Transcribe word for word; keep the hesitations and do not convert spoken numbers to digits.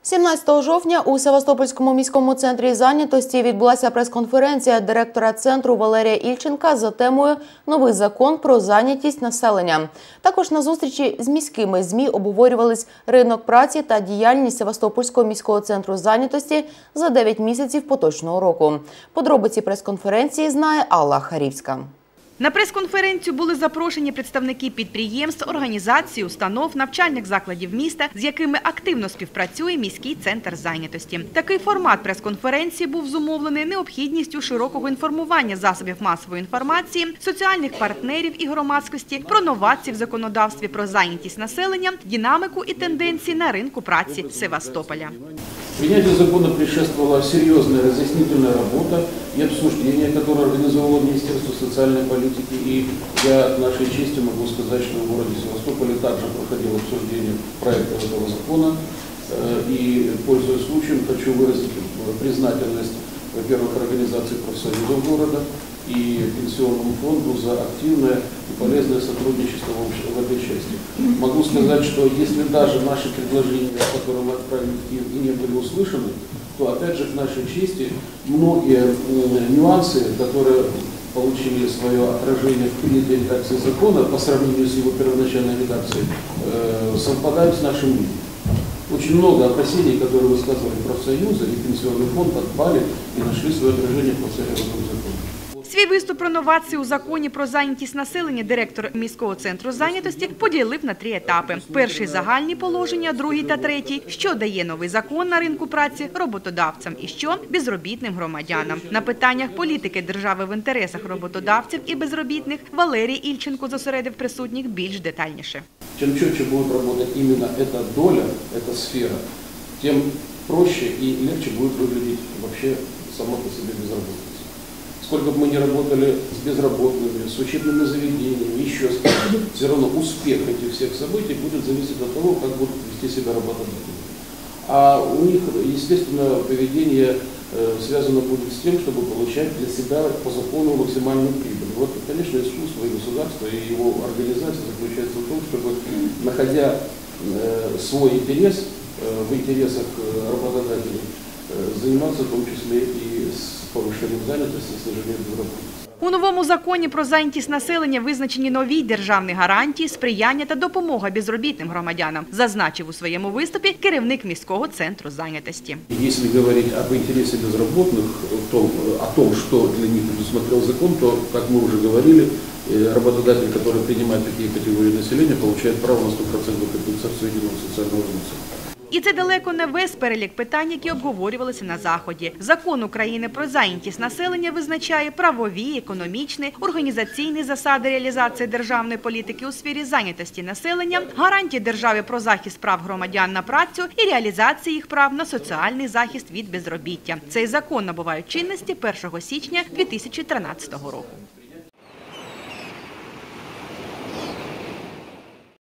сімнадцятого жовтня у Севастопольському міському центрі зайнятості відбулася прес-конференція директора центру Валерія Ільченка за темою «Новий закон про зайнятість населення». Також на зустрічі з міськими ЗМІ обговорювались ринок праці та діяльність Севастопольського міського центру зайнятості за дев'ять місяців поточного року. Подробиці прес-конференції знає Алла Харівська. На прес-конференцію були запрошені представники підприємств, організацій, установ, навчальних закладів міста, з якими активно співпрацює міський центр зайнятості. Такий формат прес-конференції був зумовлений необхідністю широкого інформування засобів масової інформації, соціальних партнерів і громадськості про новації в законодавстві про зайнятість населення, динамику і тенденції на ринку праці Севастополя. Принятию закона предшествовала серьезная разъяснительная работа и обсуждение, которое организовало Министерство социальной политики. И я от нашей чести могу сказать, что в городе Севастополе также проходило обсуждение проекта этого закона. И, пользуясь случаем, хочу выразить признательность, во-первых, организации профсоюзов города и Пенсионному фонду за активное и полезное сотрудничество в этой части. Могу сказать, что если даже наши предложения, которые мы отправили в Киев, и не были услышаны, то опять же к нашей чести многие нюансы, которые получили свое отражение в принятой редакции закона по сравнению с его первоначальной редакцией, совпадают с нашим мнением. Очень много опасений, которые высказывали профсоюзы и Пенсионный фонд, отпали и нашли свое отражение в этом законе. Свій виступ про новації у законі про зайнятість населення директор міського центру зайнятості поділив на три етапи. Перший – загальні положення, другий та третій – що дає новий закон на ринку праці роботодавцям і що – безробітним громадянам. На питаннях політики держави в інтересах роботодавців і безробітних Валерій Ільченко зосередив присутніх більш детальніше. Чим чітче буде працювати іменно ця доля, ця сфера, тим проще і легче буде виглядати взагалі само по собі безробітність. Сколько бы мы ни работали с безработными, с учебными заведениями, еще с кем-то, все равно успех этих всех событий будет зависеть от того, как будут вести себя работодатели. А у них, естественно, поведение связано будет с тем, чтобы получать для себя по закону максимальную прибыль. Вот, конечно, искусство и государство, и его организация заключается в том, чтобы, находя свой интерес в интересах работодателей, заниматься в том числе и с повышением занятости, снижением безработицы. У новому законі про зайнятість населення визначені нові державні гарантії, сприяння та допомога безробітним громадянам, зазначив у своєму виступі керівник міського центру зайнятості. Якщо говорити об інтересі безробітних, о том, що для них предусмотрел закон, то, як ми вже говорили, работодатель, который принимает такие категории населения, получает право на сто процентов компенсацию единого социального взноса. І це далеко не весь перелік питань, які обговорювалися на Заході. Закон України про зайнятість населення визначає правові, економічні, організаційні засади реалізації державної політики у сфері зайнятості населення, гарантії держави про захист прав громадян на працю і реалізації їх прав на соціальний захист від безробіття. Цей закон набуває чинності першого січня дві тисячі тринадцятого року.